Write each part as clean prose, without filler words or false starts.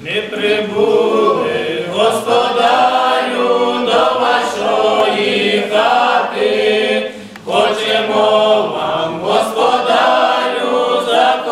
Ми прибули, Господарю, до вашої хати, хочемо вам, Господарю,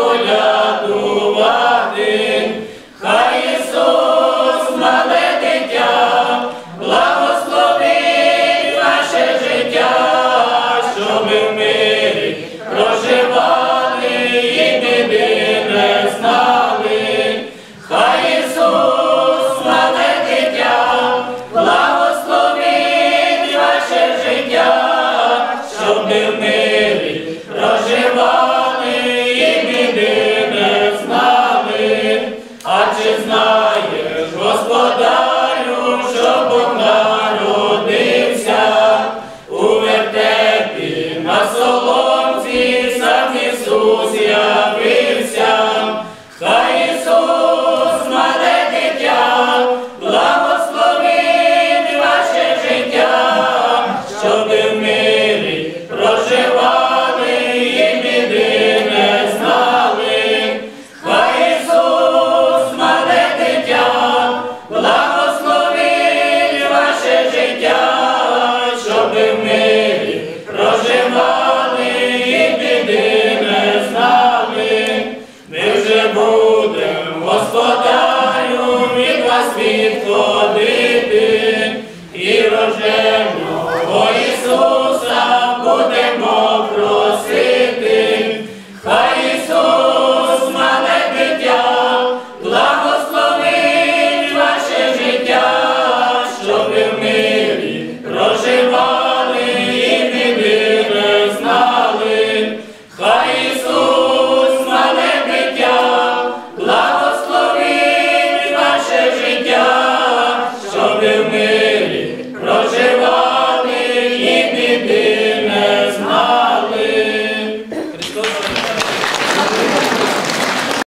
заколядувати. Хай Ісус, мале дитя, благословить ваше життя, щоб ми в мирі проживали і біди не знали. Хай Ісус, мале дитя, благословить ваше життя, щоб ми в мирі проживали і біди не знали. А чи знаєш, Господарю, що Бог народився у вертепі на соломці, сам Ісус явився? Хай Ісус, мале дитя, благословить ваше життя, щоб ви в мирі проживали і біди не знали. Хай Ісус, мале дитя, благословить ваше життя, щоб ви в мирі проживали і біди не знали. Ми вже будем, Господарю, від вас відходити.